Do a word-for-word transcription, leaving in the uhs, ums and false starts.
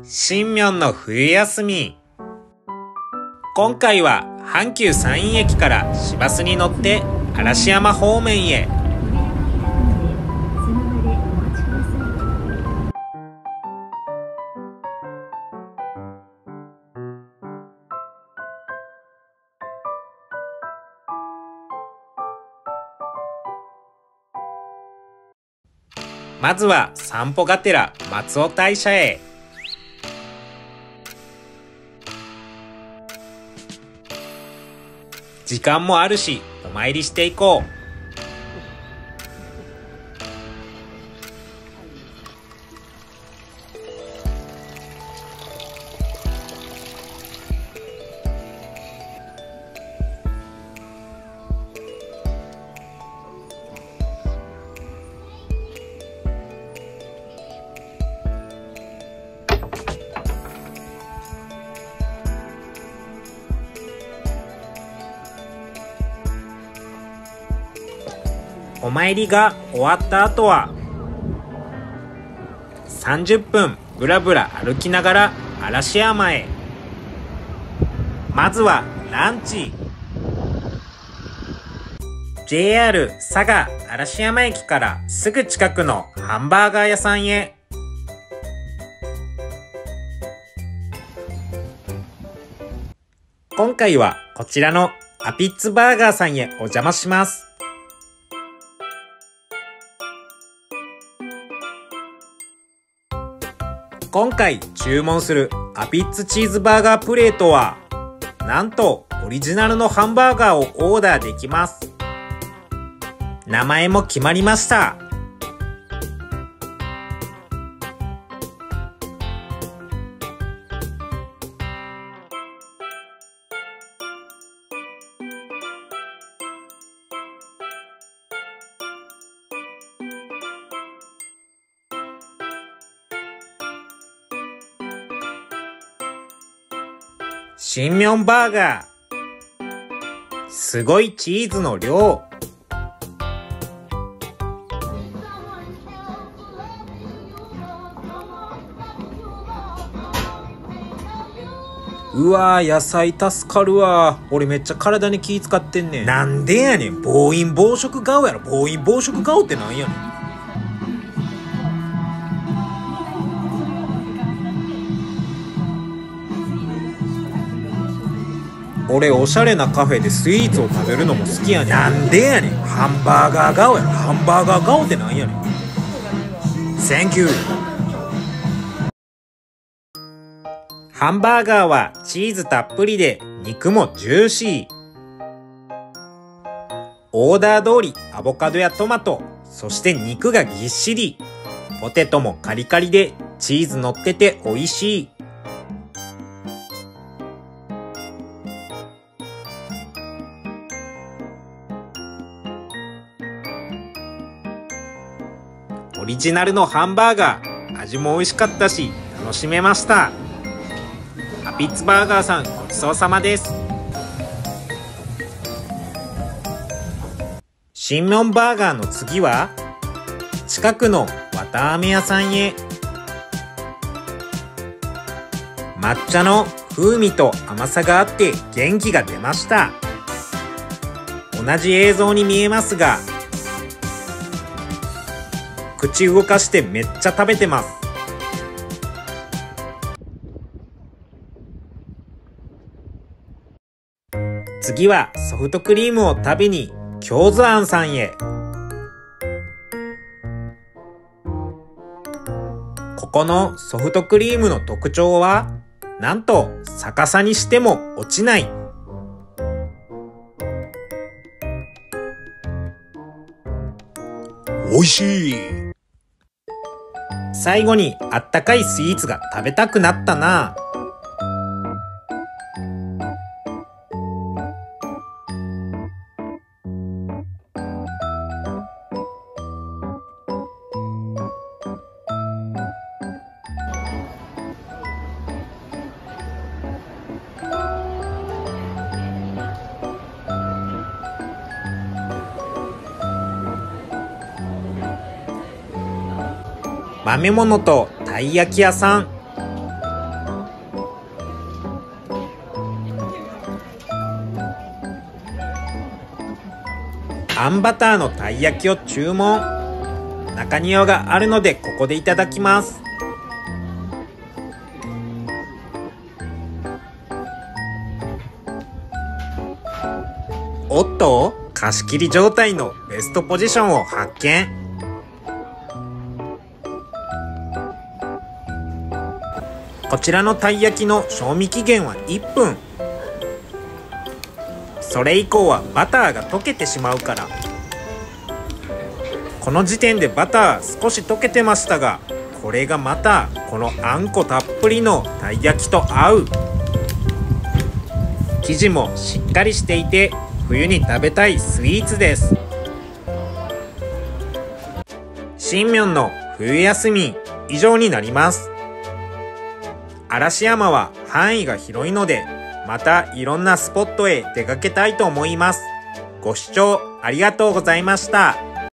新明の冬休み。今回は阪急山陰駅から市バスに乗って嵐山方面へ。まずは散歩がてら松尾大社へ。時間もあるしお参りしていこう。お参りが終わった後はさんじゅっぷんぶらぶら歩きながら嵐山へ。まずはランチ。 ジェイアール 佐賀嵐山駅からすぐ近くのハンバーガー屋さんへ。今回はこちらのアピッツバーガーさんへお邪魔します。今回注文するアピッツチーズバーガープレートは、なんとオリジナルのハンバーガーをオーダーできます。名前も決まりました。新明バーガー。すごいチーズの量。うわー、野菜助かるわ。俺めっちゃ体に気使ってんねん。なんでやねん。暴飲暴食顔やろ。暴飲暴食顔ってなんやねん。俺おしゃれなカフェでスイーツを食べるのも好きやねん。なんでやねん。ハンバーガー顔やろ。ハンバーガー顔ってなんやねん。Thank you。 ハンバーガーはチーズたっぷりで肉もジューシー。オーダー通りアボカドやトマト、そして肉がぎっしり。ポテトもカリカリでチーズ乗ってて美味しい。オリジナルのハンバーガー、味も美味しかったし楽しめました。アピッツバーガーさん、ごちそうさまです。新明バーガーの次は近くの綿あめ屋さんへ。抹茶の風味と甘さがあって元気が出ました。同じ映像に見えますが、口動かしてめっちゃ食べてます。次はソフトクリームを食べに京津庵さんへ。ここのソフトクリームの特徴は、なんと逆さにしても落ちない。おいしい。最後にあったかいスイーツが食べたくなったな。豆物とたい焼き屋さん。 あんバターのたい焼きを注文。中庭があるのでここでいただきます。おっと、貸し切り状態のベストポジションを発見。こちらのたい焼きの賞味期限はいっぷん。それ以降はバターが溶けてしまうから。この時点でバター少し溶けてましたが、これがまたこのあんこたっぷりのたい焼きと合う。生地もしっかりしていて冬に食べたいスイーツです。新明の冬休み以上になります。嵐山は範囲が広いので、またいろんなスポットへ出かけたいと思います。ご視聴ありがとうございました。